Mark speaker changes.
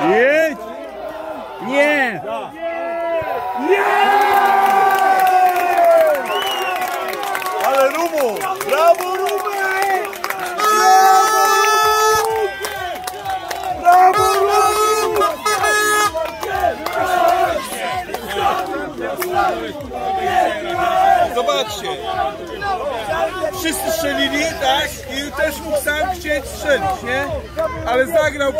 Speaker 1: Jedź! Nie!
Speaker 2: Nie! Ale Rumu! Brawo Rumu! Brawo Rumu! Zobaczcie! Wszyscy strzelili, tak? I też mógł sam chcieć strzelić, nie? Ale zagrał